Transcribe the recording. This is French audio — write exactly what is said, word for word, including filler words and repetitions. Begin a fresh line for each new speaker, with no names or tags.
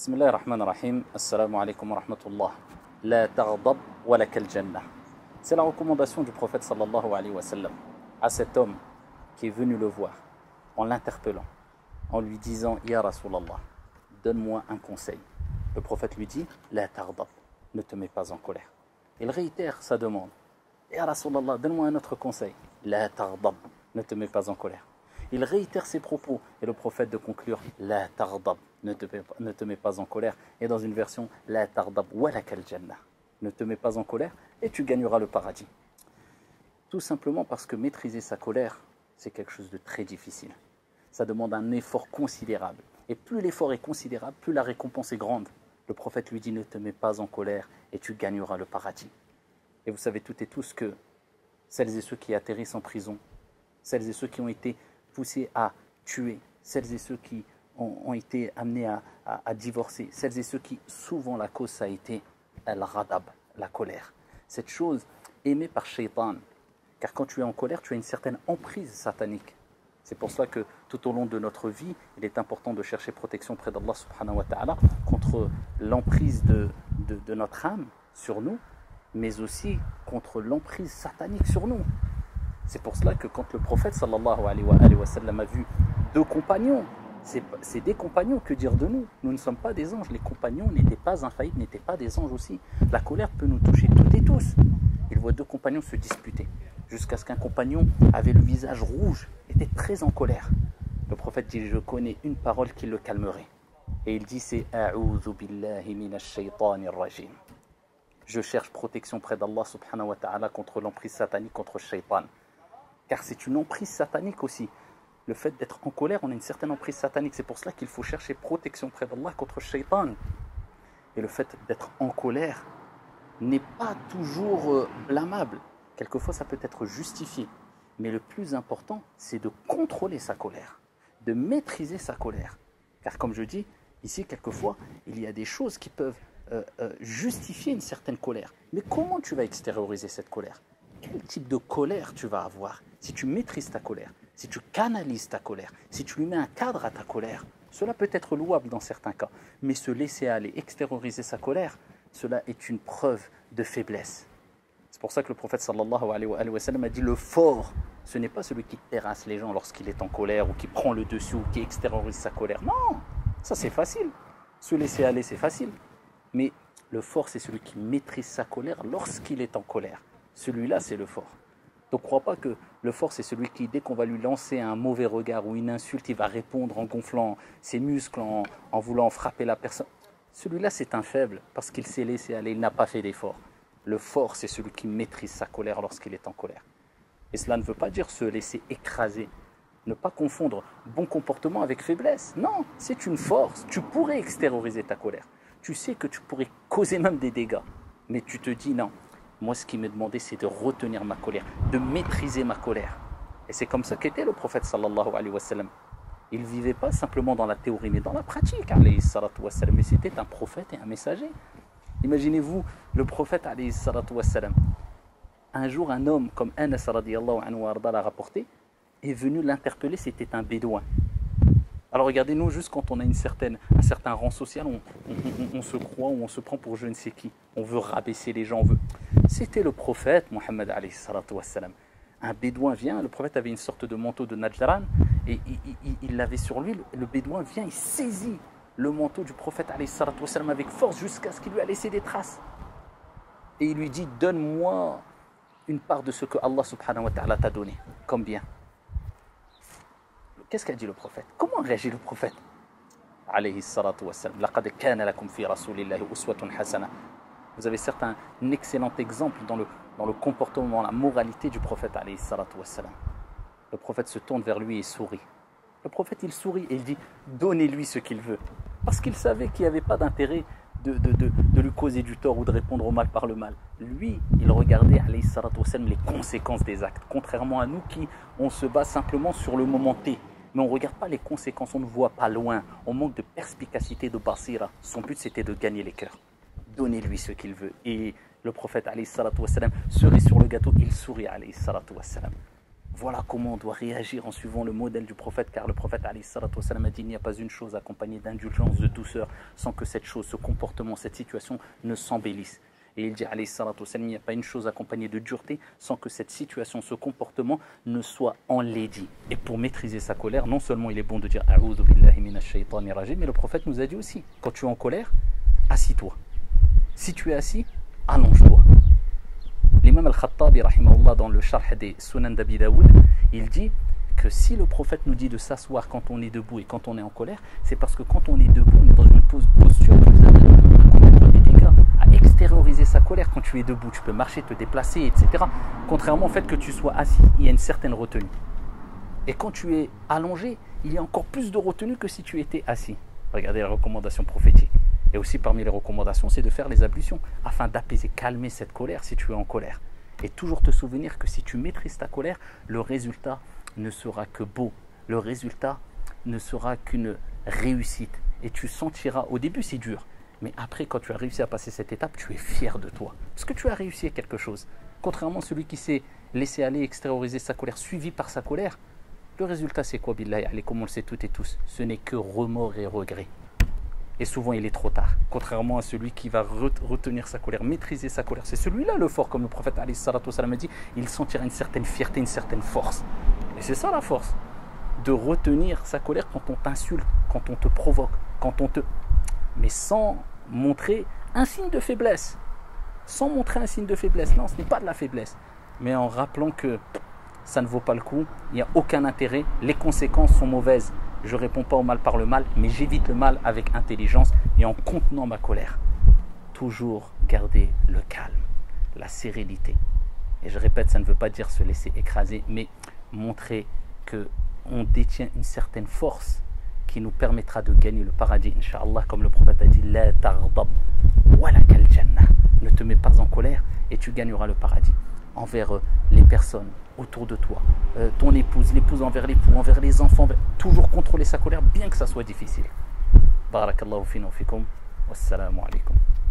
بسم الله الرحمن الرحيم. السلام عليكم ورحمة الله. لا تغضب ولك الجنة. C'est la recommandation du prophète sallallahu alayhi wa sallam à cet homme qui est venu le voir en l'interpellant, en lui disant Ya Rasulallah, donne-moi un conseil. Le prophète lui dit La taghdab, ne te mets pas en colère. Il réitère sa demande. Ya Rasulallah, donne-moi un autre conseil. La taghdab, ne te mets pas en colère. Il réitère ses propos et le prophète de conclure La taghdab, ne te, ne te mets pas en colère. Et dans une version La taghdab walakal jannah, ne te mets pas en colère et tu gagneras le paradis. Tout simplement parce que maîtriser sa colère, c'est quelque chose de très difficile. Ça demande un effort considérable. Et plus l'effort est considérable, plus la récompense est grande. Le prophète lui dit ne te mets pas en colère et tu gagneras le paradis. Et vous savez toutes et tous que celles et ceux qui atterrissent en prison, celles et ceux qui ont été poussés à tuer, celles et ceux qui ont, ont été amenés à, à, à divorcer, celles et ceux qui, souvent la cause, ça a été al-ghadab, la colère. Cette chose aimée par Shaitan. Car quand tu es en colère, tu as une certaine emprise satanique. C'est pour cela que tout au long de notre vie, il est important de chercher protection près d'Allah subhanahu wa ta'ala contre l'emprise de, de, de notre âme sur nous, mais aussi contre l'emprise satanique sur nous. C'est pour cela que quand le prophète sallallahu alayhi wa sallam a vu deux compagnons, c'est, c'est des compagnons, que dire de nous? Nous ne sommes pas des anges, les compagnons n'étaient pas infaillibles, n'étaient pas des anges aussi. La colère peut nous toucher toutes et tous. Il voit deux compagnons se disputer, jusqu'à ce qu'un compagnon avait le visage rouge, était très en colère. Le prophète dit, je connais une parole qui le calmerait. Et il dit, c'est « A'udhu billahi minash shaytanir rajim ». Je cherche protection près d'Allah subhanahu wa ta'ala contre l'emprise satanique, contre Shaitan. Car c'est une emprise satanique aussi. Le fait d'être en colère, on a une certaine emprise satanique. C'est pour cela qu'il faut chercher protection près d'Allah contre Shaitan. Et le fait d'être en colère n'est pas toujours blâmable. Quelquefois, ça peut être justifié. Mais le plus important, c'est de contrôler sa colère, de maîtriser sa colère. Car comme je dis, ici, quelquefois, il y a des choses qui peuvent euh, euh, justifier une certaine colère. Mais comment tu vas extérioriser cette colère? Quel type de colère tu vas avoir? Si tu maîtrises ta colère, si tu canalises ta colère, si tu lui mets un cadre à ta colère, cela peut être louable dans certains cas. Mais se laisser aller, extérioriser sa colère, cela est une preuve de faiblesse. C'est pour ça que le prophète sallallahu alayhi wa sallam a dit le fort, ce n'est pas celui qui terrasse les gens lorsqu'il est en colère ou qui prend le dessus ou qui extériorise sa colère. Non, ça c'est facile. Se laisser aller, c'est facile. Mais le fort, c'est celui qui maîtrise sa colère lorsqu'il est en colère. Celui-là, c'est le fort. Donc, ne crois pas que le fort, c'est celui qui, dès qu'on va lui lancer un mauvais regard ou une insulte, il va répondre en gonflant ses muscles, en, en voulant frapper la personne. Celui-là, c'est un faible parce qu'il s'est laissé aller, il n'a pas fait d'effort. Le fort, c'est celui qui maîtrise sa colère lorsqu'il est en colère. Et cela ne veut pas dire se laisser écraser. Ne pas confondre bon comportement avec faiblesse. Non, c'est une force. Tu pourrais extérioriser ta colère. Tu sais que tu pourrais causer même des dégâts. Mais tu te dis non. Moi, ce qui m'est demandé, c'est de retenir ma colère, de maîtriser ma colère. Et c'est comme ça qu'était le prophète sallallahu alayhi wa sallam. Il ne vivait pas simplement dans la théorie, mais dans la pratique, alayhi salatu wa sallam. Mais c'était un prophète et un messager. Imaginez-vous le prophète alayhi salatu wa sallam. Un jour, un homme comme Anas radiyallahu anhu wa arda l'a rapporté, est venu l'interpeller, c'était un bédouin. Alors regardez-nous, juste quand on a une certaine, un certain rang social, on, on, on, on se croit ou on se prend pour je ne sais qui. On veut rabaisser les gens, on veut... C'était le prophète, Mohammed alayhi salatu wa sallam. Un bédouin vient, le prophète avait une sorte de manteau de Najran, et il l'avait sur lui, le bédouin vient, il saisit le manteau du prophète alayhi salatu wa sallam avec force jusqu'à ce qu'il lui a laissé des traces. Et il lui dit, donne-moi une part de ce que Allah subhanahu wa ta'ala t'a donné, comme bien. Qu'est-ce qu'a dit le prophète? Comment réagit le prophète? Alayhi salatu wa sallam. Laqad kana lakum fi rasulillahi uswatun hasana. Vous avez certes un excellent exemple dans le, dans le comportement, la moralité du prophète alayhi salatu wa sallam. Le prophète se tourne vers lui et sourit. Le prophète il sourit et il dit donnez-lui ce qu'il veut. Parce qu'il savait qu'il n'y avait pas d'intérêt de, de, de, de lui causer du tort ou de répondre au mal par le mal. Lui, il regardait alayhi salatu wa sallam les conséquences des actes. Contrairement à nous qui, on se base simplement sur le moment T. Mais on ne regarde pas les conséquences, on ne voit pas loin. On manque de perspicacité, de basira. Son but, c'était de gagner les cœurs. Donnez-lui ce qu'il veut. Et le prophète, alayhi salatu wa sallam, cerise sur le gâteau, il sourit, alayhi salatu wa sallam. Voilà comment on doit réagir en suivant le modèle du prophète, car le prophète alayhi salatu wassalam a dit il n'y a pas une chose accompagnée d'indulgence, de douceur, sans que cette chose, ce comportement, cette situation ne s'embellisse. Et il dit alayhi salatu wassalam, il n'y a pas une chose accompagnée de dureté, sans que cette situation, ce comportement ne soit enlaidi. Et pour maîtriser sa colère, non seulement il est bon de dire a'oudhu billahi minash shaitani rajim, mais le prophète nous a dit aussi, quand tu es en colère, assis-toi. Si tu es assis, allonge-toi. L'imam al-Khattabi, rahimahullah, dans le Sharh des Sunan d'Abi Daoud, il dit que si le prophète nous dit de s'asseoir quand on est debout et quand on est en colère, c'est parce que quand on est debout, on est dans une posture qui nous amène à commettre des dégâts, à extérioriser sa colère. Quand tu es debout, tu peux marcher, te déplacer, et cetera. Contrairement au fait que tu sois assis, il y a une certaine retenue. Et quand tu es allongé, il y a encore plus de retenue que si tu étais assis. Regardez les recommandations prophétiques. Et aussi parmi les recommandations, c'est de faire les ablutions afin d'apaiser, calmer cette colère si tu es en colère. Et toujours te souvenir que si tu maîtrises ta colère, le résultat ne sera que beau. Le résultat ne sera qu'une réussite. Et tu sentiras, au début c'est dur, mais après quand tu as réussi à passer cette étape, tu es fier de toi. Parce que tu as réussi à quelque chose. Contrairement à celui qui s'est laissé aller extérioriser sa colère, suivi par sa colère, le résultat c'est quoi, billahi alaykum, comme on le sait toutes et tous, ce n'est que remords et regrets. Et souvent il est trop tard, contrairement à celui qui va retenir sa colère, maîtriser sa colère. C'est celui-là le fort, comme le prophète alayhi salatu wassalam a dit, il sentira une certaine fierté, une certaine force. Et c'est ça la force, de retenir sa colère quand on t'insulte, quand on te provoque, quand on te... mais sans montrer un signe de faiblesse. Sans montrer un signe de faiblesse, non, ce n'est pas de la faiblesse. Mais en rappelant que ça ne vaut pas le coup, il n'y a aucun intérêt, les conséquences sont mauvaises. Je ne réponds pas au mal par le mal, mais j'évite le mal avec intelligence et en contenant ma colère. Toujours garder le calme, la sérénité. Et je répète, ça ne veut pas dire se laisser écraser, mais montrer qu'on détient une certaine force qui nous permettra de gagner le paradis, Inch'Allah, comme le prophète a dit, La taghdab walakal jannah. Ne te mets pas en colère et tu gagneras le paradis. Envers les personnes autour de toi, euh, ton épouse, l'épouse envers l'époux, envers les enfants, toujours contrôler sa colère, bien que ça soit difficile. Barakallahu fina wa fikum, wassalamu alaikum.